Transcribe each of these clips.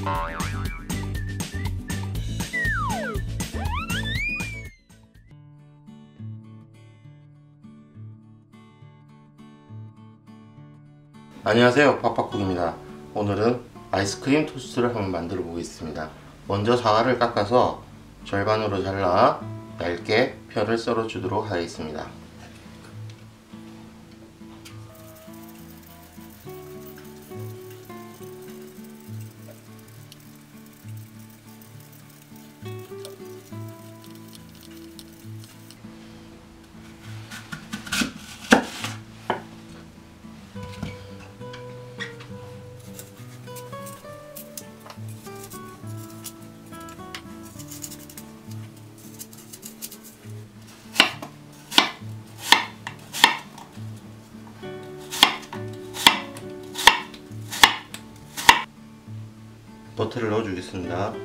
안녕하세요, 팍팍쿡입니다. 오늘은 아이스크림 토스트를 한번 만들어 보겠습니다. 먼저 사과를 깎아서 절반으로 잘라 얇게 편을 썰어 주도록 하겠습니다. 버터를 넣어 주겠습니다.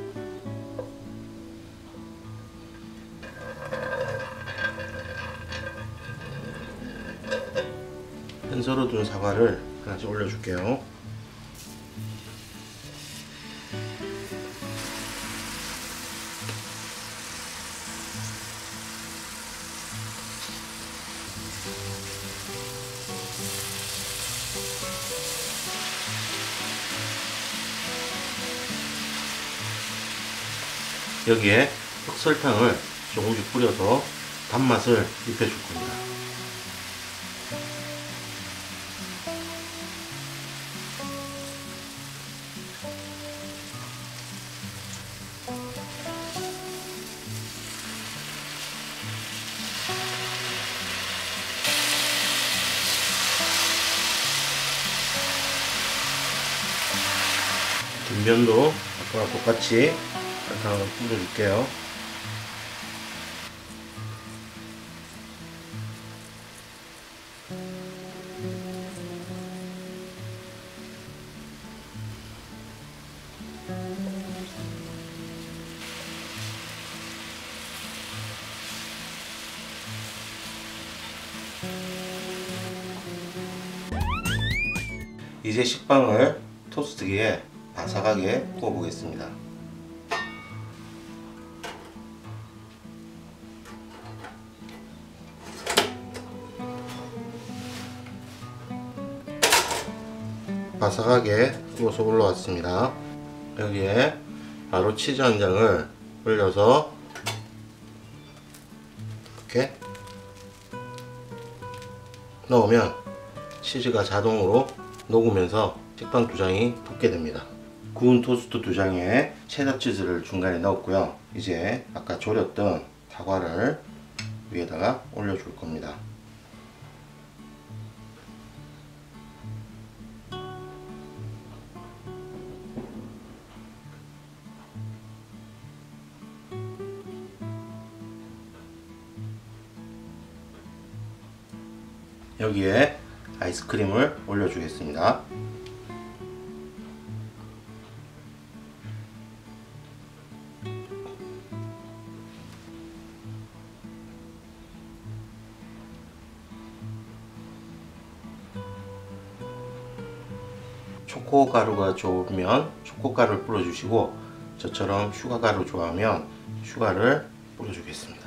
편 썰어 둔 사과를 하나씩 올려 줄게요. 여기에 흑설탕을 조금씩 뿌려서 단맛을 입혀줄 겁니다. 뒷면도 아까와 똑같이 설탕을 뿌려줄게요. 이제 식빵을 토스트기에 바삭하게 구워 보겠습니다. 바삭하게 구워서 올라왔습니다. 여기에 바로 치즈 한 장을 올려서 이렇게 넣으면 치즈가 자동으로 녹으면서 식빵 두 장이 붙게 됩니다. 구운 토스트 두 장에 체더 치즈를 중간에 넣었고요. 이제 아까 졸였던 사과를 위에다가 올려줄 겁니다. 여기에 아이스크림을 올려주겠습니다. 초코가루가 좋으면 초코가루를 뿌려주시고, 저처럼 슈가가루 좋아하면 슈가를 뿌려주겠습니다.